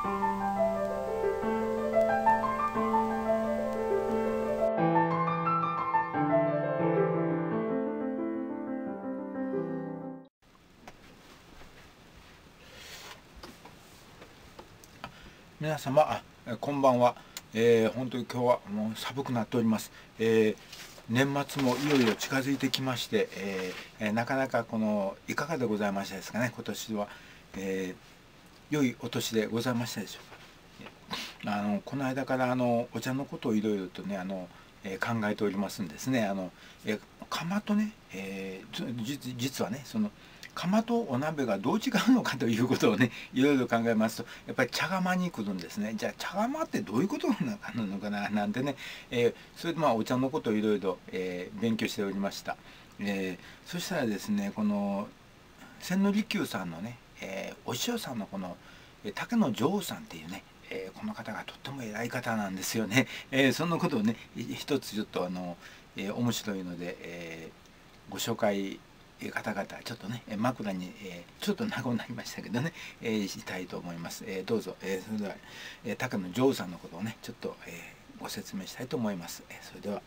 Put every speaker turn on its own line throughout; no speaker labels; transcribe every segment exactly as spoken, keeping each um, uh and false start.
皆様、あこんばんは、えー、本当に今日はもう寒くなっております。えー、年末もいよいよ近づいてきまして、えー、なかなかこのいかがでございましたですかね、今年は、えー、良いお年でございましたでしょうか。あのこの間からあのお茶のことをいろいろとねあの、えー、考えておりますんですね。あの、えー、釜とね、えー、実はねその釜とお鍋がどう違うのかということをねいろいろ考えますと、やっぱり茶釜に来るんですね。じゃあ茶釜ってどういうことなのかななんてね、えー、それでまあお茶のことをいろいろ勉強しておりました。えー、そしたらですね、この千利休さんのね、えー、お師匠さんのこの竹野城さんっていうね、えー、この方がとっても偉い方なんですよね。えー、そのことをね一つちょっとあの、えー、面白いので、えー、ご紹介方々ちょっとね枕に、えー、ちょっと長くなりましたけどね、えー、したいと思います。えー、どうぞ、えー、それでは、えー、竹野城さんのことをねちょっと、えー、ご説明したいと思います。えー、それでは。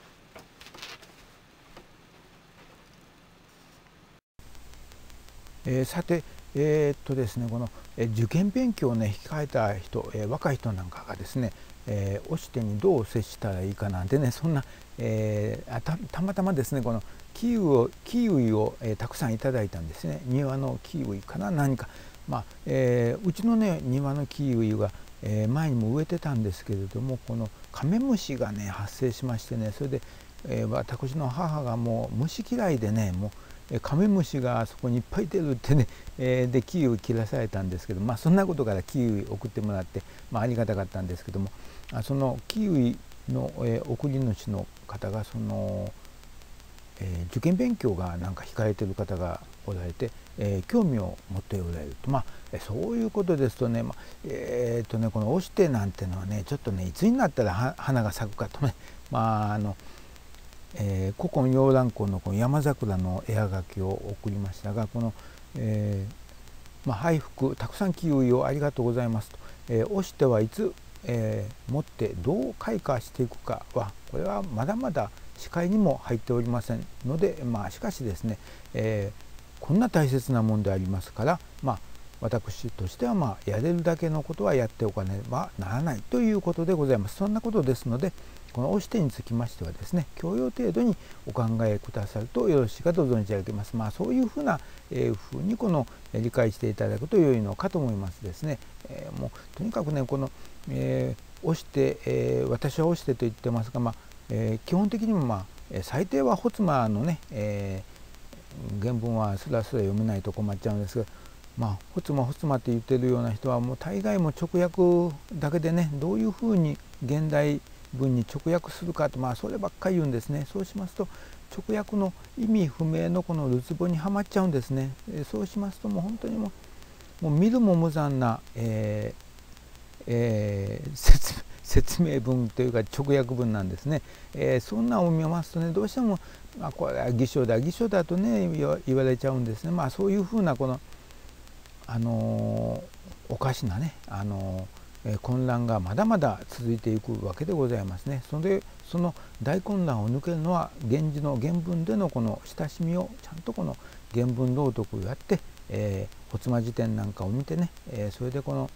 えー、さてえー、っとですねこの、えー、受験勉強をね控えた人、えー、若い人なんかがですね、えー、押し手にどう接したらいいかなんてねそんな、えー、た, たまたまですねこのキウイをキウイを、えー、たくさんいただいたんですね。庭のキウイかな何か、まあえー、うちのね庭のキウイは、えー、前にも植えてたんですけれども、このカメムシがね発生しましてね、それで、えー、私の母がもう虫嫌いでねもうカメムシがそこにいっぱい出るってね、えー、でキウイ切らされたんですけど、まあそんなことからキウイ送ってもらって、まあ、ありがたかったんですけども、そのキウイの、えー、送り主の方がそのえー、受験勉強がなんか控えてる方がおられて、えー、興味を持っておられると、まあ、そういうことですとね、まあ、えー、っとねこの押し手なんてのはねちょっとねいつになったら花が咲くかとね、まああのえー、古今洋蘭校のこの山桜の絵はがきを送りましたが、この、えーまあ、配布たくさんキウイをありがとうございますと、えー、押してはいつ、えー、持ってどう開花していくかはこれはまだまだ視界にも入っておりませんので、まあ、しかしですね、えー、こんな大切なもんでありますから、まあ、私としては、まあ、やれるだけのことはやっておかねばならないということでございます。そんなことですので、この押し手につきましてはですね、教養程度にお考えくださるとよろしいかと存じ上げます。まあ、そういうふうな、えー、ふうにこの理解していただくと良いのかと思いますですね。えー、もうとにかくね、この、えー、押して、えー、私は押してと言ってますが、まあえー、基本的にも、まあ、最低はホツマのね、えー、原文はすらすら読めないと困っちゃうんですが、まあ、ホツマホツマって言ってるような人はもう大概も直訳だけでね、どういうふうに現代文に直訳するかと、まあ、そればっかり言うんですね。そうしますと直訳の意味不明のこのるつぼにはまっちゃうんですね。そうしますともう本当にもう、もう見るも無残な、えーえー、説説明文というか直訳文なんですね。えー、そんなを見ますとねどうしても、まあ、これは偽書だ偽書だとね言われちゃうんですね。まあそういうふうなこの、あのー、おかしなね、あのー、混乱がまだまだ続いていくわけでございますね。それでその大混乱を抜けるのは源氏の原文でのこの親しみをちゃんとこの原文朗読をやって、えー、発馬辞典なんかを見てね、えー、それでこの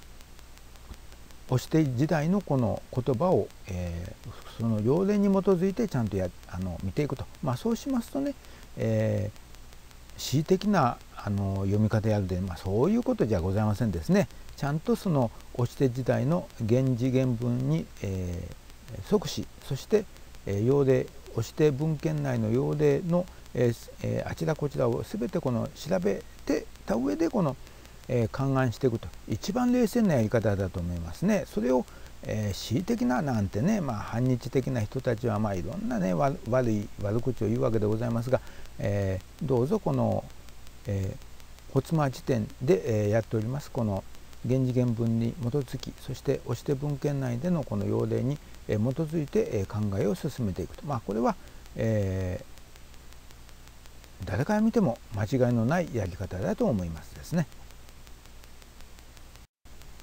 押し手時代のこの言葉を、えー、その要領に基づいてちゃんとやあの見ていくと、まあ、そうしますとね、えー、恣意的なあの読み方やるで、まあ、そういうことじゃございませんですね。ちゃんとその押し手時代の源氏原文に、えー、即し、そして、えー、要例押し手文献内の要例の、えーえー、あちらこちらを全てこの調べてた上でこのえー、勘案していくと一番冷静なやり方だと思いますね。それを、えー、恣意的ななんてね、まあ、反日的な人たちはまあいろんなね悪い悪口を言うわけでございますが、えー、どうぞこの、えー、発馬辞典で、えー、やっておりますこの源氏原文に基づき、そして押し手文献内でのこの要例に基づいて考えを進めていくと、まあ、これは、えー、誰から見ても間違いのないやり方だと思いますですね。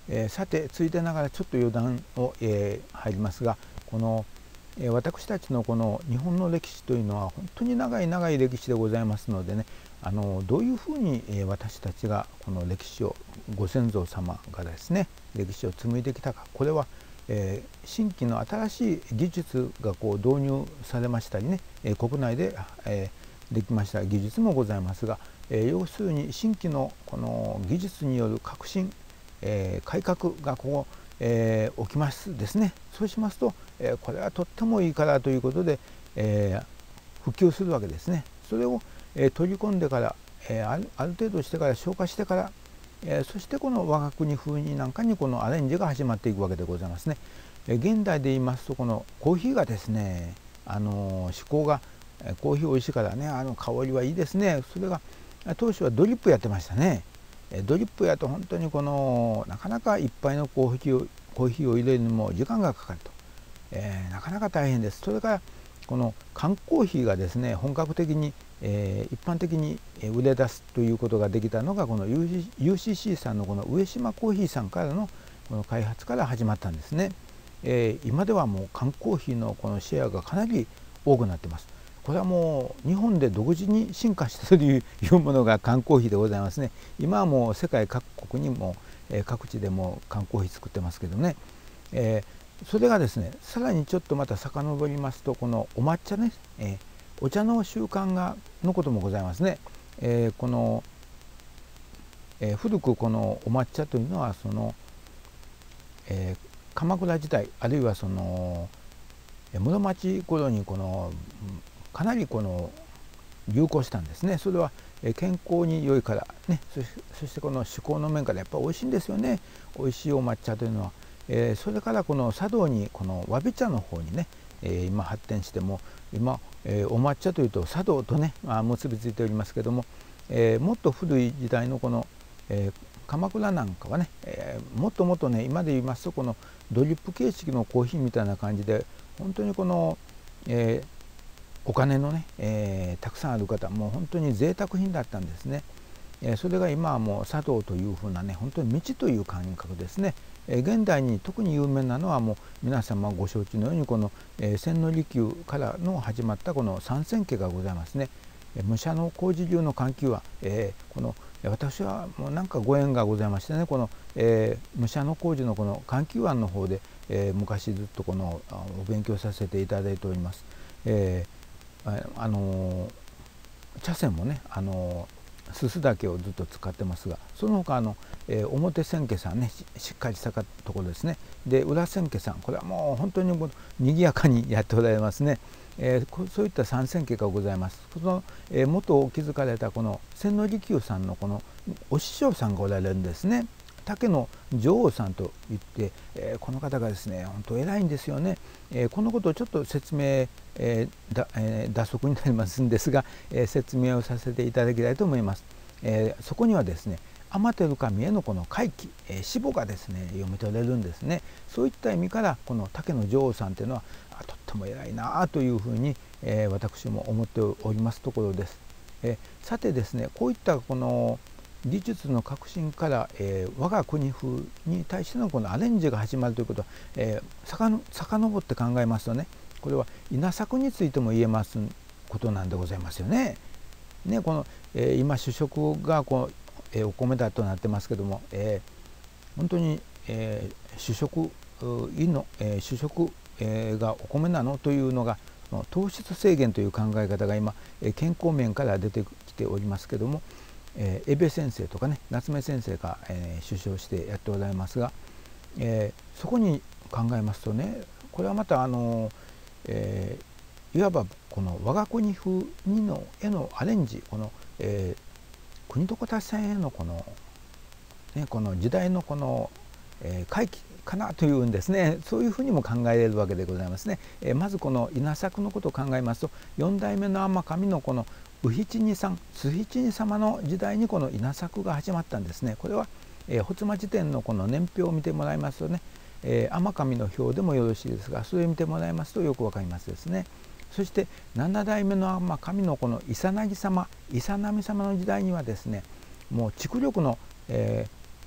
えー、さてついでながらちょっと余談を、えー、入りますが、この、えー、私たちのこの日本の歴史というのは本当に長い長い歴史でございますのでね、あのどういうふうに、えー、私たちがこの歴史をご先祖様がですね歴史を紡いできたか、これは、えー、新規の新しい技術がこう導入されましたりね、えー、国内で、えー、できました技術もございますが、えー、要するに新規のこの技術による革新、えー、改革がこう、えー、起きますですね。そうしますと、えー、これはとってもいいからということで、えー、普及するわけですね。それを、えー、取り込んでから、えー、ある、ある程度してから消化してから、えー、そしてこの我が国風になんかにこのアレンジが始まっていくわけでございますね。えー、現代で言いますとこのコーヒーがですね、あのー、嗜好がコーヒー美味しいからね、あの香りはいいですね。それが当初はドリップやってましたね。ドリップやと本当にこのなかなかいっぱいのコーヒーをコーヒーを入れるにも時間がかかると、えー、なかなか大変です。それからこの缶コーヒーがですね本格的に、えー、一般的に売れ出すということができたのがこの ユーシーシー さんのこの上島コーヒーさんからのこの開発から始まったんですね。えー、今ではもう缶コーヒーのこのシェアがかなり多くなっています。これはもう日本で独自に進化したというものが缶コーヒーでございますね。今はもう世界各国にも、えー、各地でも缶コーヒー作ってますけどね、えー、それがですねさらにちょっとまた遡りますとこのお抹茶ね、えー、お茶の習慣がのこともございますね。えー、この、えー、古くこのお抹茶というのはその、えー、鎌倉時代あるいはその室町頃にこのかなりこの流行したんですね。それは健康に良いからね、そし、そしてこの嗜好の面からやっぱり美味しいんですよね。美味しいお抹茶というのは、えー、それからこの茶道にこのわび茶の方にね、えー、今発展しても今、えー、お抹茶というと茶道とね、まあ、結びついておりますけども、えー、もっと古い時代のこの、えー、鎌倉なんかはね、えー、もっともっとね今で言いますとこのドリップ形式のコーヒーみたいな感じで本当にこの、えーお金のね、えー、たくさんある方もう本当に贅沢品だったんですね。えー、それが今はもう茶道というふうなね本当に道という感覚ですね。えー、現代に特に有名なのはもう皆様ご承知のようにこの、えー、千利休からの始まったこの三千家がございますね。えー、武者の工事流の環境は、えー、この私はもうなんかご縁がございましてねこの、えー、武者の工事のこの環境案の方で、えー、昔ずっとこのお勉強させていただいております。えーあの茶筅もね、あのすす竹をずっと使ってますが、その他あの、えー、表千家さんね し, しっかりしたところですね。で裏千家さんこれはもう本当にもう賑やかにやっておられますね。えー、そういった三千家がございます。その、えー、元築かれたこの千利休さんのこのお師匠さんがおられるんですね。竹の女王さんといって、えー、この方がですね本当偉いんですよね。えー、このことをちょっと説明、えーだえー、打足になりますんですが、えー、説明をさせていただきたいと思います。えー、そこにはですね天照神へのこの回帰、えー、死母がですね読み取れるんですね。そういった意味からこの竹の女王さんというのはあとっても偉いなというふうに、えー、私も思っておりますところです。えー、さてですねこういったこの技術の革新から、えー、我が国風に対してのこのアレンジが始まるということは、えー、さかの遡って考えますとねこれは稲作についても言えますことなんでございますよね。ねこの、えー、今主食がこう、えー、お米だとなってますけども、えー、本当に、えー、主食いの、えー、主食、えー、がお米なのというのが糖質制限という考え方が今、えー、健康面から出てきておりますけども、えー、江部先生とかね夏目先生が、えー、主張してやっておられますが、えー、そこに考えますとねこれはまたあの、えー、いわばこの我が国風にのへのアレンジこの、えー、国と達さんへのこの、ね、この時代のこの、えー、回帰かなというんですねそういうふうにも考えられるわけでございますね。えー、まずこの稲作のことを考えますとよん代目の天神のこの宇七二さん須七二様の時代にこの稲作が始まったんですね。これは、えー、発馬辞典のこの年表を見てもらいますとね、えー、天神の表でもよろしいですがそれを見てもらいますとよくわかりますですね。そしてなな代目の天神のこの伊佐薙様伊佐波様の時代にはですねもう蓄力の、えー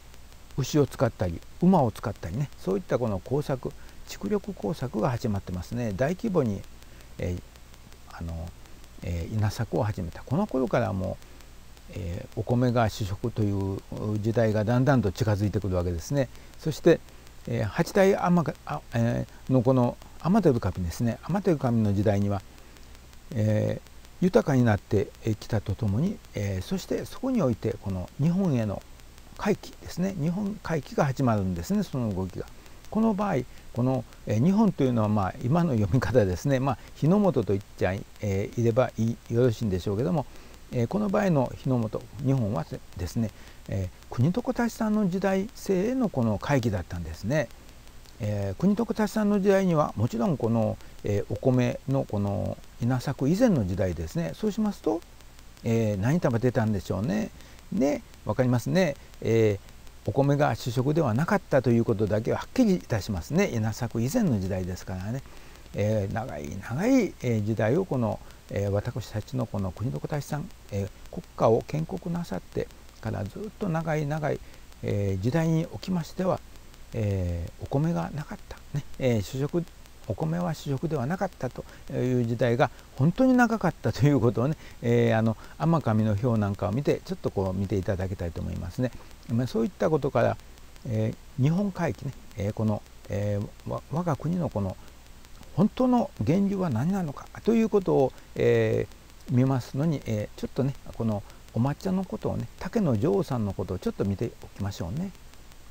牛を使ったり馬を使ったりね、そういったこの耕作、畜力耕作が始まってますね。大規模に、えー、あの、えー、稲作を始めたこの頃からもう、えー、お米が主食という時代がだんだんと近づいてくるわけですね。そして、えー、八代天あ、えー、のこの天照神ですね、天照神の時代には、えー、豊かになってきたとともに、えー、そしてそこにおいてこの日本への回帰ですね、日本回帰が始まるんですね、その動きが。この場合この、えー、日本というのは、まあ、今の読み方ですね、まあ、日の本と言っちゃい,、えー、いればいいよろしいんでしょうけども、えー、この場合の日の本日本はですね、えー、国徳舘さんの時代性へのこの回帰だったんですね。えー、国徳舘さんの時代にはもちろんこの、えー、お米のこの稲作以前の時代ですね。そうしますと、えー、何束出たんでしょうね。で分かりますね、えー、お米が主食ではなかったということだけははっきりいたしますね。稲作以前の時代ですからね、えー、長い長い時代をこの、えー、私たちのこの国徳舘さん、えー、国家を建国なさってからずっと長い長い、えー、時代におきましては、えー、お米がなかった、ねえー、主食お米は主食ではなかったという時代が本当に長かったということをね、えー、あの天上の表なんかを見てちょっとこう見ていただきたいと思いますね。そういったことから、えー、日本回帰ね、えー、この、えー、我が国のこの本当の源流は何なのかということを、えー、見ますのに、えー、ちょっとねこのお抹茶のことをね、竹の女王さんのことをちょっと見ておきましょうね。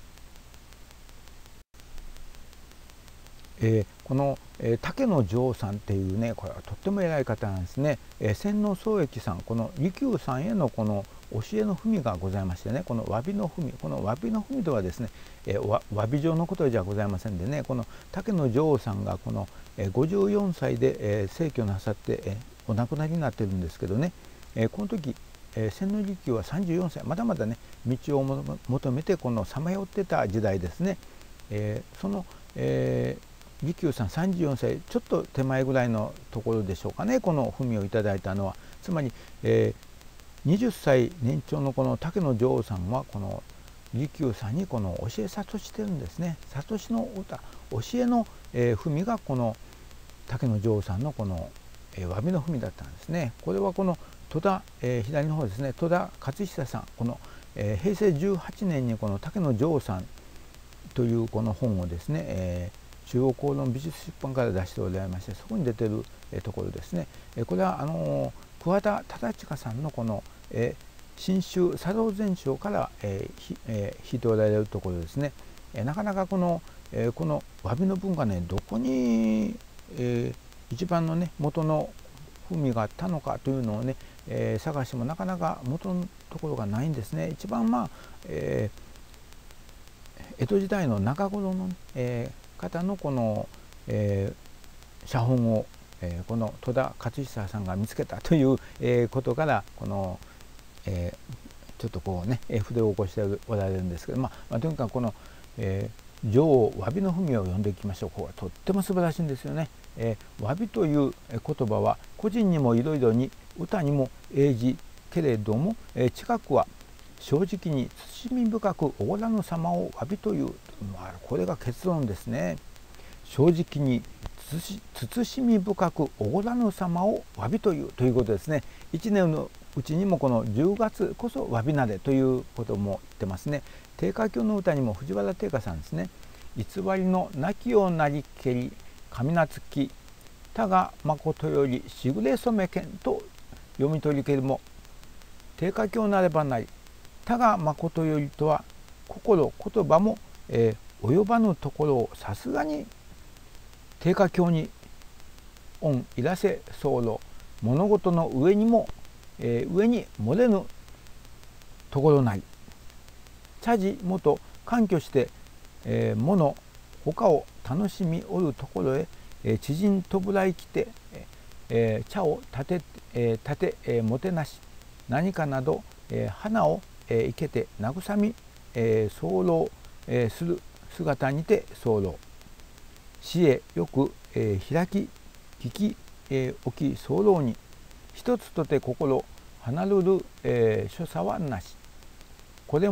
えー、この、えー、竹野城さんっていうね、これはとっても偉い方なんですね。えー、洗脳宗益さん、この利休さんへのこの教えの文がございましてね、この詫びの文、この詫びの文とはですね、えー、詫び状のことじゃございませんでね、この竹野城さんがこの、えー、ごじゅうよんさいで、えー、逝去なさって、えー、お亡くなりになってるんですけどね、えー、この時、えー、洗脳利休はさんじゅうよんさい、まだまだね道を求めてこのさまよってた時代ですね。えー、その、えー利休さんさんじゅうよんさいちょっと手前ぐらいのところでしょうかね、この文をいただいたのは。つまり、えー、はたち年長のこの竹野女王さんはこの利休さんにこの教え諭してるんですね。諭の歌、教えの、えー、文がこの竹野女王さんのこの、えー、詫びの文だったんですね。これはこの戸田、えー、左の方ですね、戸田勝久さん、この、えー、へいせいじゅうはちねんにこの竹野女王さんというこの本をですね、えー中央公論美術出版から出しておられまして、そこに出てる、えところですね。えこれはあの桑田忠親さんのこの、え新宗茶道全書から、えーひえー、引いておられるところですね。えなかなかこの、えー、この詫びの文がね、どこに、えー、一番のね元の文があったのかというのをね、えー、探してもなかなか元のところがないんですね。一番まあ、えー、江戸時代の中頃の、ねえー方のこの、えー、写本を、えー、この戸田勝久さんが見つけたという、えー、ことからこの、えー、ちょっとこうね筆を起こしておられるんですけど、まあ、まあ、とにかくこの、えー、女王詫びの文を読んでいきましょう。ここはとっても素晴らしいんですよね。えー、詫びという言葉は個人にもいろいろに歌にも英字けれども、えー、近くは正直に慎み深くおごらぬ様を詫びという、まあ、これが結論ですね。正直に慎み深くおごらぬ様を詫びというということですね。一年のうちにもこのじゅうがつこそ詫びなれということも言ってますね。定家教の歌にも藤原定家さんですね。偽りの亡きをなりけり神なつき他が誠よりしぐれ染めけんと読み取りけるも定家教なればない他が誠よりとは心言葉も、えー、及ばぬところをさすがに定家教に恩いらせ候物事の上にも、えー、上に漏れぬところない茶事もと環拠して、えー、物他を楽しみおるところへ、えー、知人とぶらいきて、えー、茶を立て、えー、立て、えー、もてなし何かなど、えー、花をえー、生けて慰み、えー、候、えー、する姿にて候死へよく、えー、開き聞き、えー、置き候に一つとて心離るる、えー、所作はなしこれも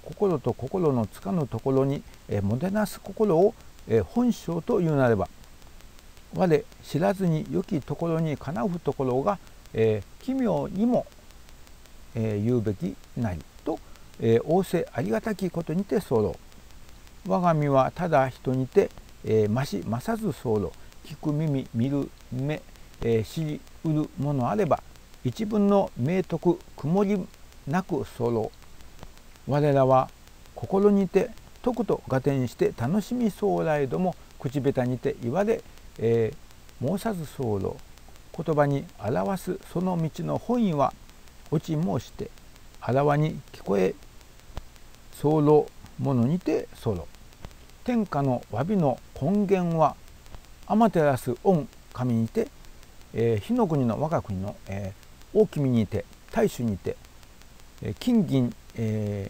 心と心のつかぬところに、えー、もてなす心を、えー、本性というなれば、我知らずに良きところにかなうところが、えー、奇妙にも、えー、言うべきなりと、えー、仰せありがたきことにて候。我が身はただ人にて、えー、ましまさず候。聞く耳見る目、えー、知りうるものあれば一分の明徳曇りなく候。我らは心にて徳と合点して楽しみそうらえども口下手にて言われ、えー、申さず候。言葉に表すその道の本意は落ち申してあらわに聞こえ候ものにて候。天下の詫びの根源は天照御神にて、えー、火の国の我が国の、えー、大君にて大主にて、えー、金銀、え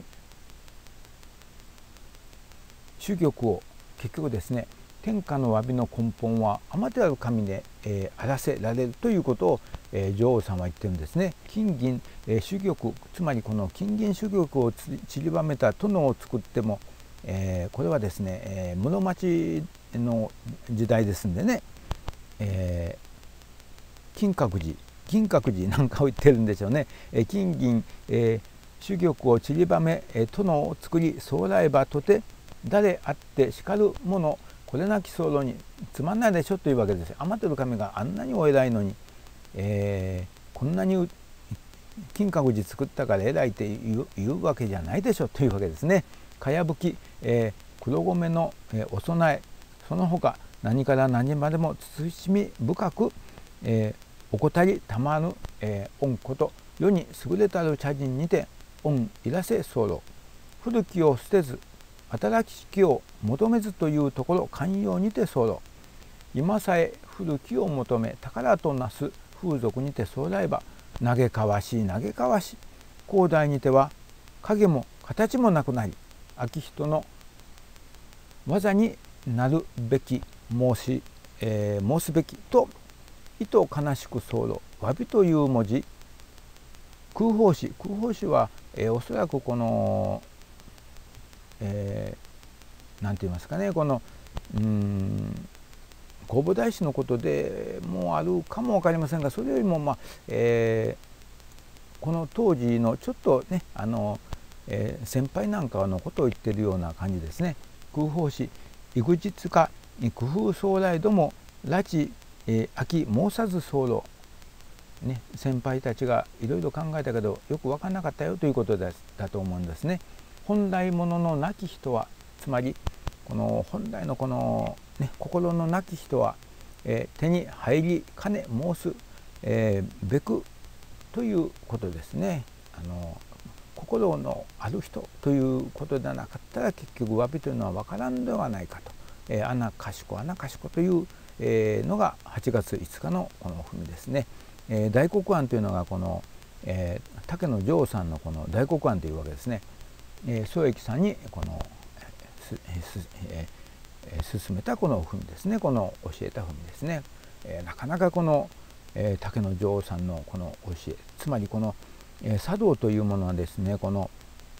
ー、主玉を結局ですね、天下の詫びの根本は天照神で、えー、あらせられるということを、えー、女王さんは言ってるんですね。金銀、えー、主玉、つまりこの金銀主玉をちりばめた殿を作っても、えー、これはですね、えー、室町の時代ですんでね、えー、金閣寺銀閣寺なんかを言ってるんでしょうね。えー、金銀、えー、主玉をちりばめ、えー、殿を作りそうらえばとて誰あって叱る者これなき候につまんないでしょというわけです。天照神があんなにお偉いのに、えー、こんなに金閣寺作ったから偉いって言う、言うわけじゃないでしょというわけですね。かやぶき、えー、黒米の、えー、お供え、その他何から何までも慎み深く、えー、怠りたまぬ、えー、御こと世に優れたる茶人にて御いらせ候。古きを捨てず新しきを求めずというところ寛容にて候。今さえ古きを求め宝となす風俗にて候えば嘆かわしい嘆かわし。広大にては影も形もなくなり秋人の技になるべき申し、えー、申すべきと意図悲しく候。詫びという文字空法師空法師は、えー、おそらくこのえー、なんて言いますかね、このうーん弘法大師のことでもあるかも分かりませんが、それよりも、まあえー、この当時のちょっとねあの、えー、先輩なんかのことを言ってるような感じですね。空法師育実家工夫将来ども拉致、えー、秋申さず候、ね、先輩たちがいろいろ考えたけどよく分からなかったよということだと思うんですね。本来もののなき人は、つまりこの本来のこの、ね、心のなき人は、えー、手に入りかね申す、えー、べくということですね。あの心のある人ということでなかったら結局詫びというのは分からんではないかと、えー、穴賢穴賢という、えー、のがはちがついつかのこのお文ですね。えー、大黒庵というのがこの、えー、竹野城さんのこの大黒庵というわけですね。えー、宗益さんにこの、えーえー、進めたこの文ですね。この教えた文ですね。えー、なかなかこの、えー、竹野城さんのこの教え、つまりこの、えー、茶道というものはですね、この、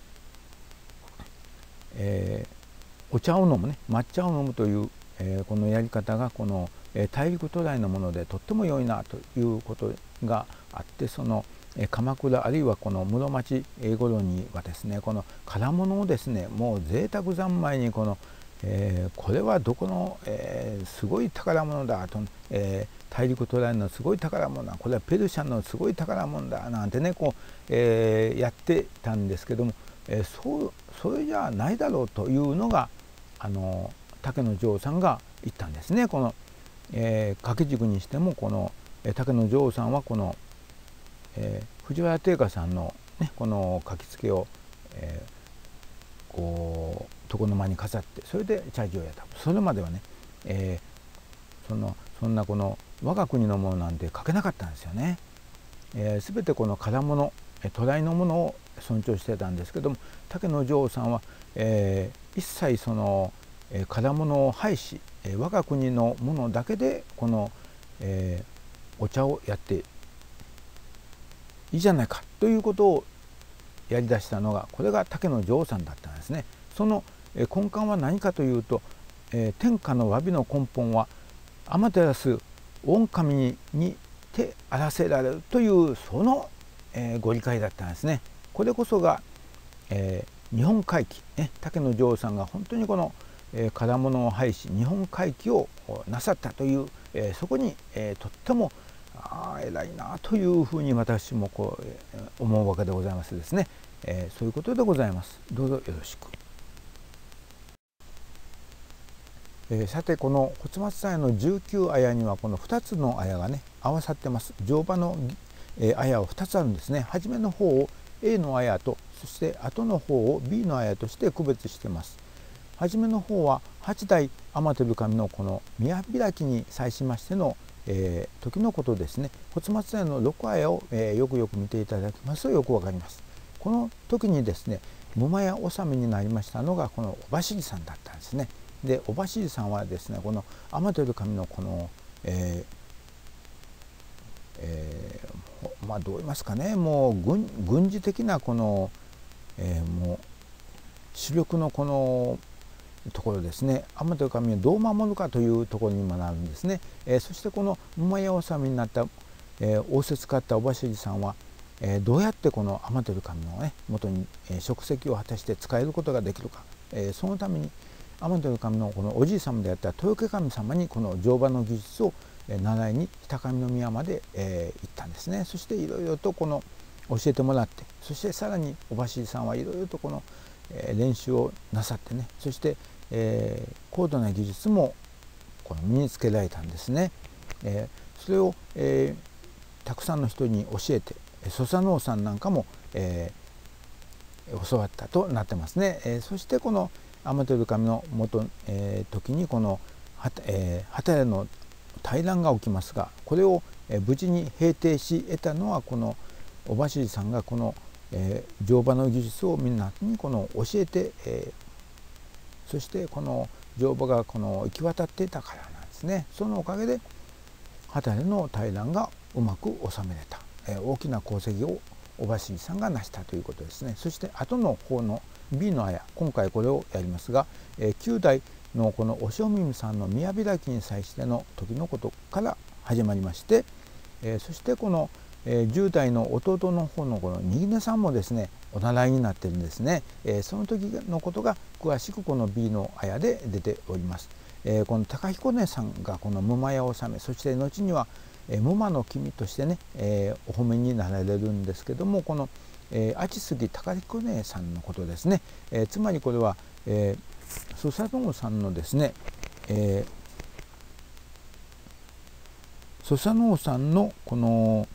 えー、お茶を飲むね、抹茶を飲むという、えー、このやり方がこの、えー、大陸渡来のものでとっても良いなということがあって、その鎌倉あるいはこの室町頃にはですね、この唐物をですね、もう贅沢三昧にこの、えー、これはどこの、えー、すごい宝物だと、えー、大陸渡来のすごい宝物だ、これはペルシャのすごい宝物だなんてね、こう、えー、やってたんですけども、えー、そうそれじゃないだろうというのがあの竹野城さんが言ったんですね。この、えー、掛け軸にしてもこの、えー、竹野城さんはこのえー、藤原定家さんの、ね、この書きつけを、えー、こう床の間に飾ってそれで茶事をやった。それまではね、えー、そのそんなこの我が国のものなんて書けなかったんですよね。えー、全てこの唐物渡来のものを尊重してたんですけども、竹野城さんは、えー、一切その、えー、唐物を廃し、えー、我が国のものだけでこの、えー、お茶をやっていいじゃないかということをやりだしたのが、これが竹の城さんだったんですね。その根幹は何かというと、えー、天下の詫びの根本は天照御神にてあらせられるというその、えー、ご理解だったんですね。これこそが、えー、日本回帰、ね、竹の城さんが本当にこの、えー、唐物を廃し日本回帰をなさったという、えー、そこに、えー、とってもあ偉いなというふうに私もこう、えー、思うわけでございますですね、えー、そういうことでございます。どうぞよろしく。えー、さてこの骨松鞘のじゅうきゅう綾にはこのふたつの綾がね合わさってます。乗馬の、えー、綾はふたつあるんですね。初めの方を A の綾と、そして後の方を B の綾として区別しています。初めの方ははちだい天照神のこの宮開きに際しましての、えー、時のことですね。骨松鞘のろく綾を、えー、よくよく見ていただきますとよくわかります。この時にですね桃屋納めになりましたのがこのおばしりさんだったんですね。でおばしりさんはですねこの天照神のこの、えーえー、まあどう言いますかね、もう 軍, 軍事的なこの、えー、もう主力のこのところですね。天照神をどう守るかというところにもなるんですね。えー、そしてこの桃屋納めになった、えー、仰せつかったおばしりさんは、えー、どうやってこの天照神のね元に、えー、職責を果たして使えることができるか、えー、そのために天照神のこのおじい様であった豊家神様にこの乗馬の技術を習いに北上宮まで、えー、行ったんですね。そしていろいろとこの教えてもらって、そしてさらにおばしりさんはいろいろとこの、えー、練習をなさってね、そして、えー、高度な技術もこの身につけられたんですね。えー、それを、えー、たくさんの人に教えて、土佐能さんなんかも、えー、教わったとなってますね。えー、そしてこの天照神の元、えー、時にこの旗、えー、旗の大乱が起きますが、これを、えー、無事に平定し得たのはこのおばしりさんがこの、えー、乗馬の技術をみんなにこの教えて、えー、そしてこの乗馬がこの行き渡っていたからなんですね。そのおかげで旗の大乱がうまく収めれた、えー、大きな功績をおばしりさんが成したということですね。そして後の方の B の綾、今回これをやりますが、えー、きゅうだいのこのお正耳さんの宮開きに際しての時のことから始まりまして、えー、そしてこの、えー、じゅうだいの弟の方のこの新根さんもですねお習いになってるんですね。えー、その時のことが詳しくこの B の綾で出ております。えー、この高彦根さんがこの無間屋納め、そして後には無間の君としてね、えー、お褒めになられるんですけども、このえー、あちすぎ高彦根さんのことですね。えー、つまりこれは、えー、土佐能さんのですね、えー、土佐能さんのこの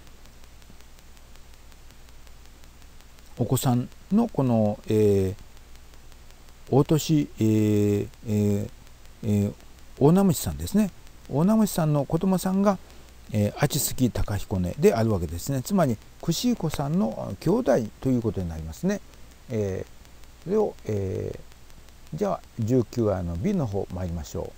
お子さんのこの、えー、大年、えーえーえー、大名虫さんですね。大名虫さんの子供さんがえー、あちすぎ高彦根であるわけですね。つまり串子さんの兄弟ということになりますね。えー、それを、えー、じゃあじゅうきゅう綾の B の方参りましょ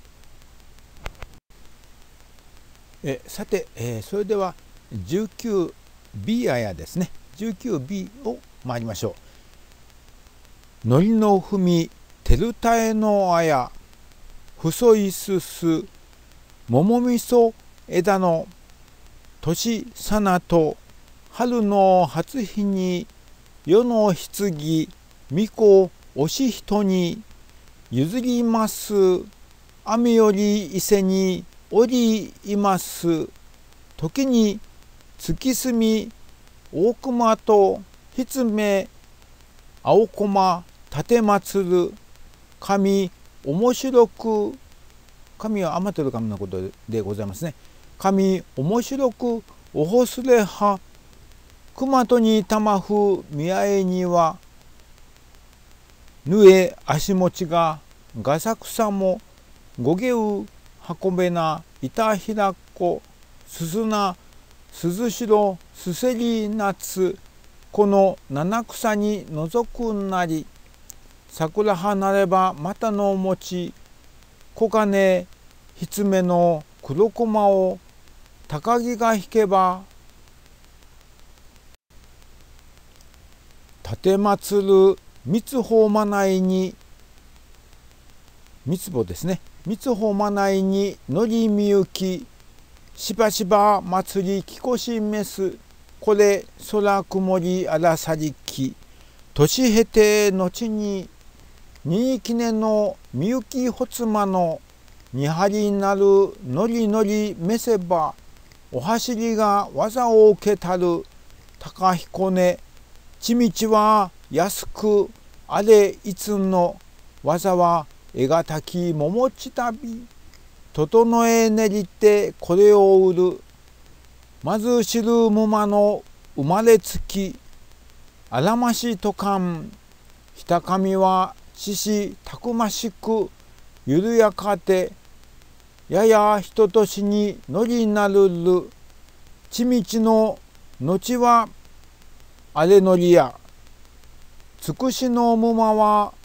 う。えー、さて、えー、それでは じゅうきゅうビー 綾ですね。じゅうきゅうビー を参りましょう。のりの踏みてるたえの綾、細いすす桃みそ枝の年さなと春の初日に世の棺巫女おし人に譲ります雨より伊勢におりいます時に月住大熊とひめ青駒立祭る神面白く、神は天照神のことでございますね。神面白くおほすれは熊とにたまふ宮へにはぬえ足持ちががさくさもごげう運べないたひらこすすなすずしろすせりなつこの七草にのぞくなり桜葉なればまたのもち小金ひつめの黒駒を高木が引けば立てまつる三つほまないに三つぼですね。三つほまないにのりみゆきしばしば祭りきこしめすこれ空曇りあらさりき年経て後ににいきねのみゆきほつまのにはりなるのりのりめせばおはしりが技を受けたる高彦根ちみちは安くあれいつの技はえがたき桃ちたび整え練りてこれを売るまず知るむまの生まれつきあらましとかんひたかみはししたくましく緩やかてややひととしにのりなるるちみちの後はあれのりやつくしのむまは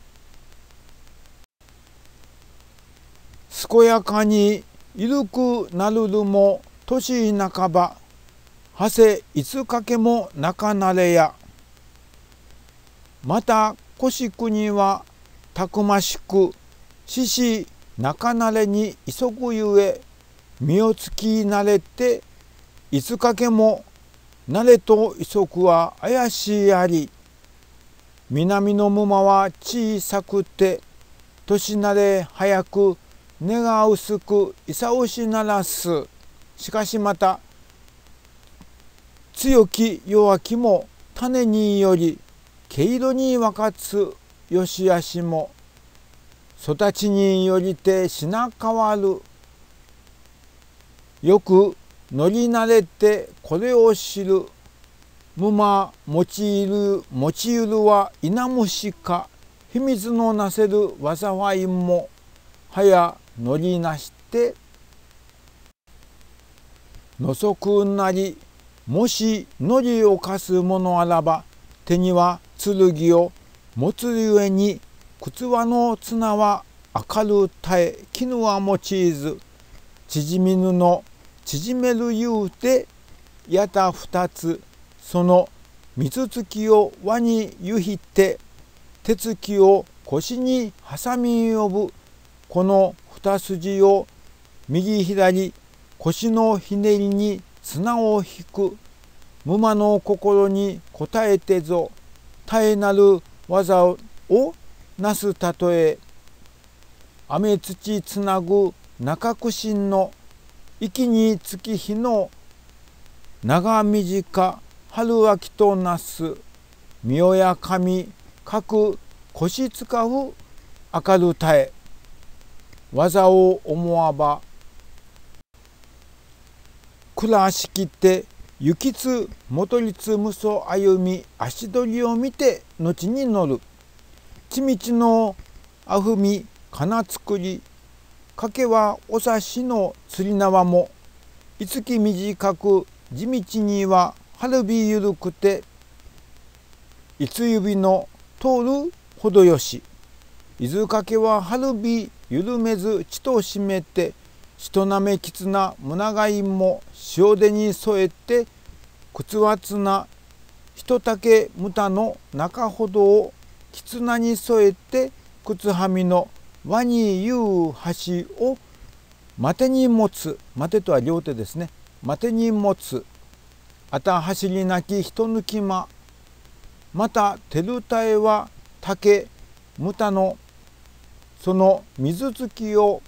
健やかにいるくなるるも年半ばはせいつかけもなかなれやまたこしくにはたくましくししなかなれに急ぐゆえ身をつきなれていつかけもなれと急ぐは怪しいあり南の沼は小さくて年なれ早く根が薄くいさおしならすしかしまた強き弱きも種により毛色に分かつよしあしも育ちによりて品変わるよく乗り慣れてこれを知るむま用いる用いるは稲虫か秘密のなせる災いもはや乗りなしてのそくなりもし乗りをかすものあらば手には剣を持つゆえに靴輪の綱は明るたえ絹は用いず縮みぬの縮めるゆうてやた二つその三つつきを輪にゆひて手つきを腰に挟み呼ぶこの二筋を右左腰のひねりに綱を引く無魔の心に応えてぞ絶えなる技をなすたとえ雨土つなぐ中苦心の息につき日の長短春秋となす御代や神各腰使う明るたえ技を思わば暮らしきって行きつ元立無そ歩み足取りを見て後に乗るちみちのあふみ金作りかけはおさしの釣り縄もいつき短く地道には春びゆるくていつ指の通るほどよし伊豆かけは春び緩めず血と締めて人なめきつな胸がいも塩手に添えて靴はつな人丈むたの中ほどをきつなに添えて靴はみの輪にゆう端を待てに持つ待てとは両手ですね待てに持つあた走りなき人抜き間また手るたえは竹むたのその水づきを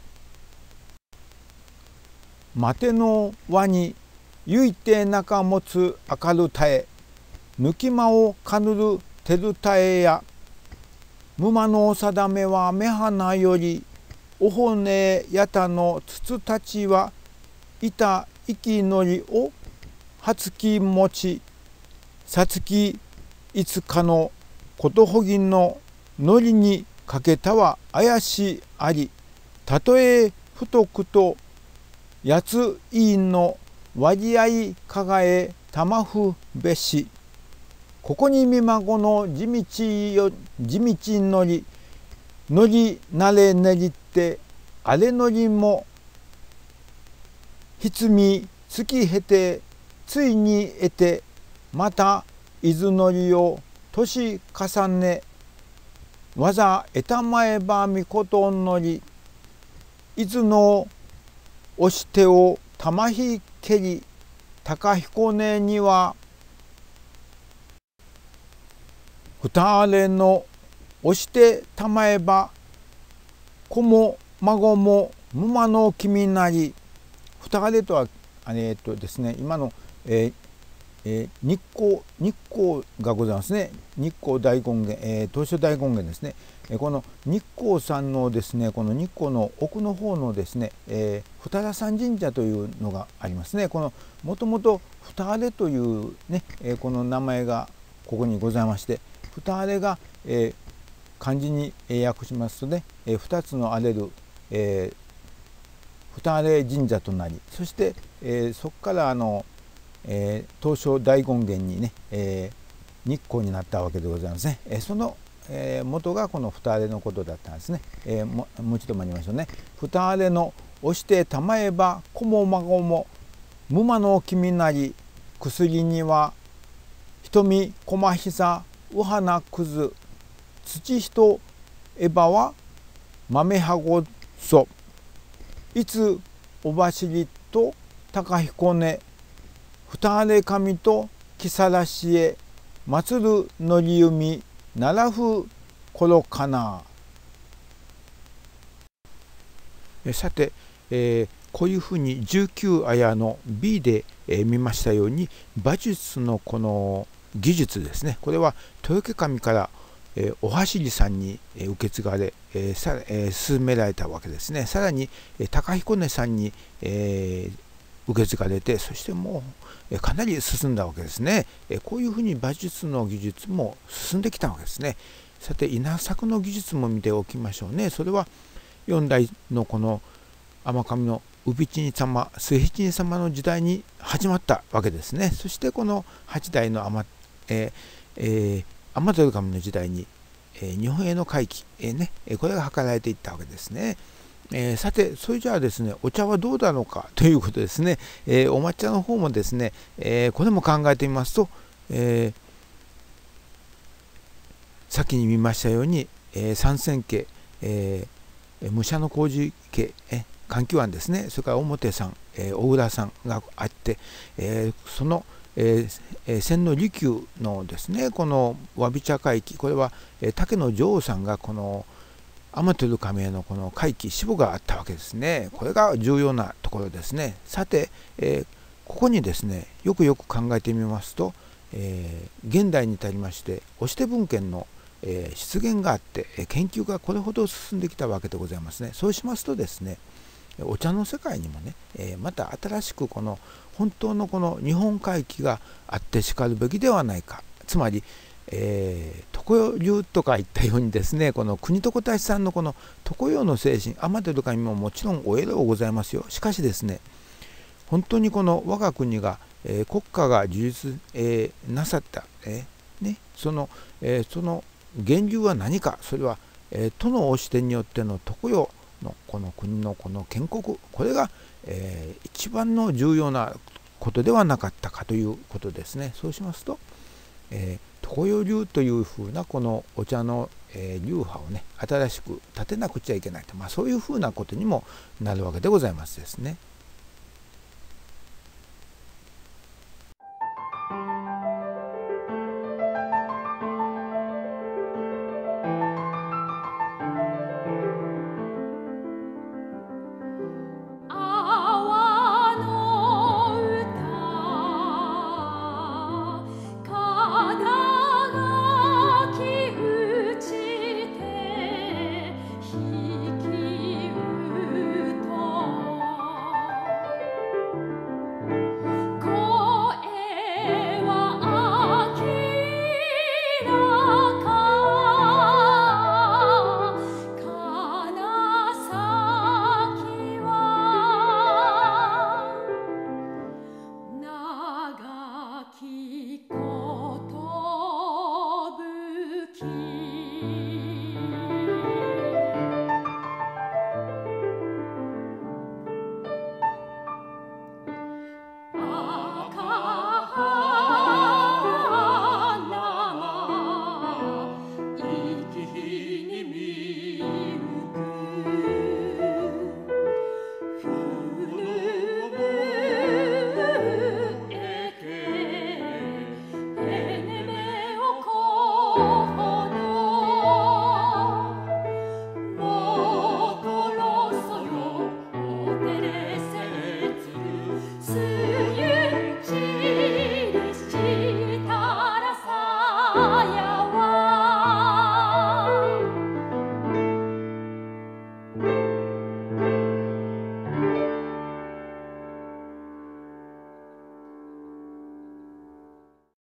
待ての輪にゆいて中持つ明るたえ抜き間をかぬる手るたえや無魔の定めは目鼻よりお骨やたの筒たちはいた息のりを初き持ちさつきいつかのことほぎののりにかけたは怪しありたとえ太くとやついいの割合かがえたまふべしここにみまごの地道よ地道のりのりなれねりってあれのりもひつみつきへてついに得てまた伊豆のりを年重ねわざえたまえばみことんのりいずの押し手をたまひけりたかひこねにはふたれの押してたまえば子も孫もむまの君なり。ふたれとはえー、っとですね今の、えーえー、日光日光がございますね。日光大権現、えー、東照大権現ですね。えー、この日光さんのですねこの日光の奥の方のですね、えー、二田山神社というのがありますね。このもともと二れというね、えー、この名前がここにございまして、二れが、えー、漢字に訳しますとね、えー、二つの荒れる、えー、二れ神社となり、そして、えー、そこからあのえー、東照大権現にね、えー、日光になったわけでございますね。えー、その、えー、元がこの二れのことだったんですね。えー、も, もう一度参りましょうね。二れの押してたまえば子も孫も無間の君なり。薬には瞳駒膝うはなくず土人エバは豆はごそいつおばしりと高彦根二れ神と木更しへ祭るのりゆみならふころかな。えさて、えー、こういうふうにじゅうきゅうあやの ビー で、えー、見ましたように馬術のこの技術ですね、これは豊家神から、えー、おはしりさんに、えー、受け継がれ、えーさえー、進められたわけですね。さらに、えー、高彦根さんに、えー受け継がれて、そしてもうかなり進んだわけですね。こういうふうに馬術の技術も進んできたわけですね。さて稲作の技術も見ておきましょうね。それはよんだいのこの天神の宇比知様末七人様の時代に始まったわけですね。そしてこのはちだいの天、えーえー、天照神の時代に、えー、日本への回帰、えーね、これが図られていったわけですね。えー、さてそれじゃあですねお茶はどうだろうかということですね。えー、お抹茶の方もですね、えー、これも考えてみますと、えー、先に見ましたように、えー、三千家、えー、武者の麹家、え柑橘庵ですね、それから表さん、えー、小倉さんがあって、えー、そのえー、千利休のですねこのわび茶会期、これは、えー、竹の女王さんがこの天照神へのこの会期死母があったわけですね。これが重要なところですね。さて、えー、ここにですねよくよく考えてみますと、えー、現代に至りまして押して文献の、えー、出現があって研究がこれほど進んできたわけでございますね。そうしますとですねお茶の世界にもね、えー、また新しくこの本当のこの日本会期があってしかるべきではないか。つまりえー、常世流とか言ったようにですねこの国とこたちさんのこの常世の精神天照神ももちろんお偉うございますよ。しかしですね本当にこの我が国が、えー、国家が樹立、えー、なさった、えーね、その、えー、その源流は何か。それは、えー、都の御視点によっての常世のこの国のこの建国、これが、えー、一番の重要なことではなかったかということですね。そうしますと、えー常世流というふうなこのお茶の、えー、流派をね新しく立てなくちゃいけないと、まあ、そういうふうなことにもなるわけでございますですね。